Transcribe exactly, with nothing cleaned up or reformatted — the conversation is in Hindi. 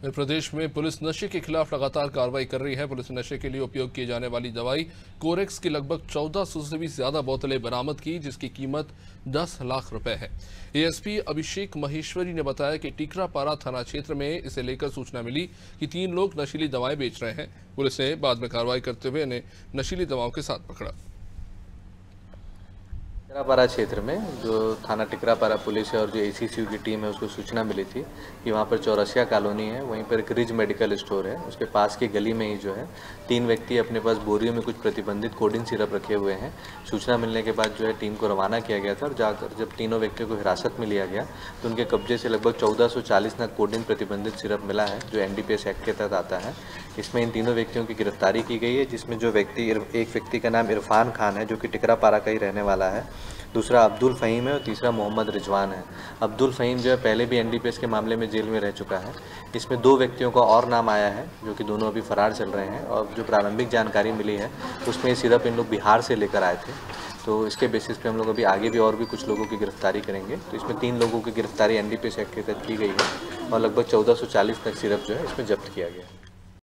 प्रदेश में पुलिस नशे के खिलाफ लगातार कार्रवाई कर रही है। पुलिस ने नशे के लिए उपयोग की जाने वाली दवाई कोरेक्स की लगभग चौदह सौ से भी ज्यादा बोतलें बरामद की, जिसकी कीमत दस लाख रुपए है। एएसपी अभिषेक महेश्वरी ने बताया कि टिकरापारा थाना क्षेत्र में इसे लेकर सूचना मिली कि तीन लोग नशीली दवाएं बेच रहे हैं। पुलिस ने बाद में कार्रवाई करते हुए इन्हें नशीली दवाओं के साथ पकड़ा। टिकरापारा क्षेत्र में जो थाना टिकरापारा पुलिस है और जो एसीसीयू की टीम है उसको सूचना मिली थी कि वहाँ पर चौरसिया कॉलोनी है, वहीं पर एक रिज मेडिकल स्टोर है, उसके पास की गली में ही जो है तीन व्यक्ति अपने पास बोरियों में कुछ प्रतिबंधित कोडिन सिरप रखे हुए हैं। सूचना मिलने के बाद जो है टीम को रवाना किया गया था और जाकर जब तीनों व्यक्तियों को हिरासत में लिया गया तो उनके कब्जे से लगभग चौदह सौ चालीस नग कोडिन प्रतिबंधित सिरप मिला है, जो N D P S act के तहत आता है। इसमें इन तीनों व्यक्तियों की गिरफ्तारी की गई है, जिसमें जो व्यक्ति एक व्यक्ति का नाम इरफान खान है जो कि टिकरापारा का ही रहने वाला है, दूसरा अब्दुल फ़हीम है और तीसरा मोहम्मद रिजवान है। अब्दुल फ़हीम जो है पहले भी एन डी पी एस के मामले में जेल में रह चुका है। इसमें दो व्यक्तियों का और नाम आया है जो कि दोनों अभी फरार चल रहे हैं और जो प्रारंभिक जानकारी मिली है उसमें सिरप इन लोग बिहार से लेकर आए थे। तो इसके बेसिस पे हम लोग अभी आगे भी और भी कुछ लोगों की गिरफ्तारी करेंगे। तो इसमें तीन लोगों की गिरफ्तारी N D P S act के तहत की गई है और लगभग चौदह सौ चालीस तक सिरप जो है इसमें जब्त किया गया है।